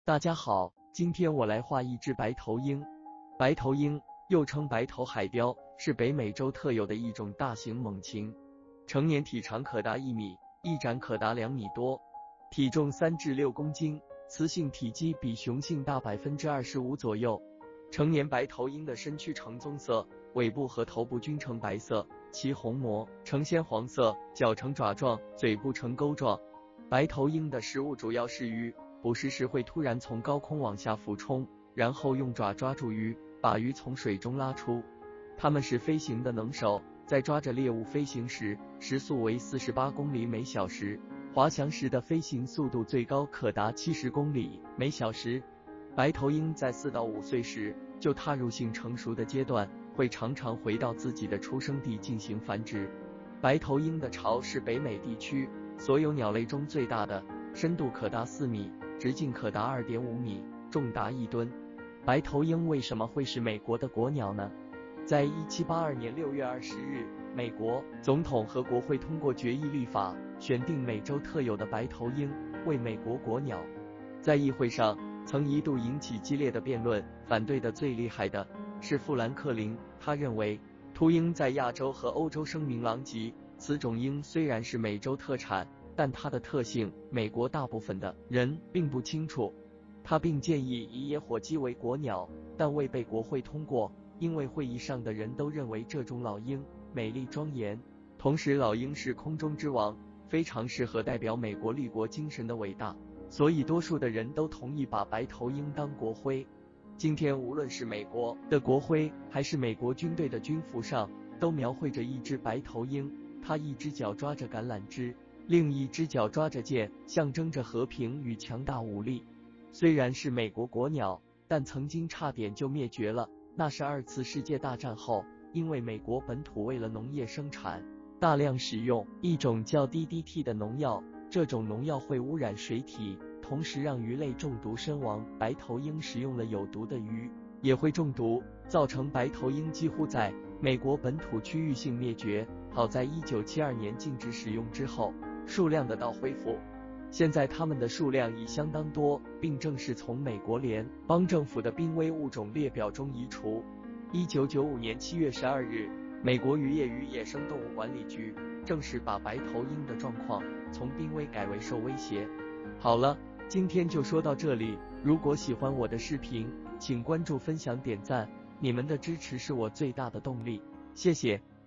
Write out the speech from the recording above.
大家好，今天我来画一只白头鹰。白头鹰又称白头海雕，是北美洲特有的一种大型猛禽，成年体长可达1米，翼展可达2米多，体重3至6公斤，雌性体积比雄性大25%左右。成年白头鹰的身躯呈棕色，尾部和头部均呈白色，其虹膜呈鲜黄色，脚呈爪状，嘴部呈钩状。白头鹰的食物主要是鱼，捕食时会突然从高空往下俯冲，然后用爪抓住鱼，把鱼从水中拉出。它们是飞行的能手，在抓着猎物飞行时，时速为48公里每小时，滑翔时的飞行速度最高可达70公里每小时。白头鹰在4到5岁时就踏入性成熟的阶段，会常常回到自己的出生地进行繁殖。白头鹰的巢是北美地区所有鸟类中最大的，深度可达4米，直径可达2.5米，重达1吨。白头鹰为什么会是美国的国鸟呢？在1782年6月20日，美国总统和国会通过决议立法，选定美洲特有的白头鹰为美国国鸟。在议会上曾一度引起激烈的辩论，反对的最厉害的是富兰克林，他认为秃鹰在亚洲和欧洲声名狼藉，此种鹰虽然是美洲特产，但它的特性美国大部分的人并不清楚。他并建议以野火鸡为国鸟，但未被国会通过，因为会议上的人都认为这种老鹰美丽庄严，同时老鹰是空中之王，非常适合代表美国立国精神的伟大，所以多数的人都同意把白头鹰当国徽。今天无论是美国的国徽还是美国军队的军服上，都描绘着一只白头鹰，它一只脚抓着橄榄枝，另一只脚抓着剑，象征着和平与强大武力。虽然是美国国鸟，但曾经差点就灭绝了，那是2次世界大战后，因为美国本土为了农业生产，大量使用一种叫 DDT 的农药，这种农药会污染水体，同时让鱼类中毒身亡。白头鹰食用了有毒的鱼，也会中毒，造成白头鹰几乎在美国本土区域性灭绝。好在1972年禁止使用之后，数量得到恢复。现在它们的数量已相当多，并正式从美国联邦政府的濒危物种列表中移除。1995年7月12日，美国渔业与野生动物管理局正式把白头鹰的状况从濒危改为受威胁。好了，今天就说到这里，如果喜欢我的视频，请关注、分享、点赞，你们的支持是我最大的动力，谢谢。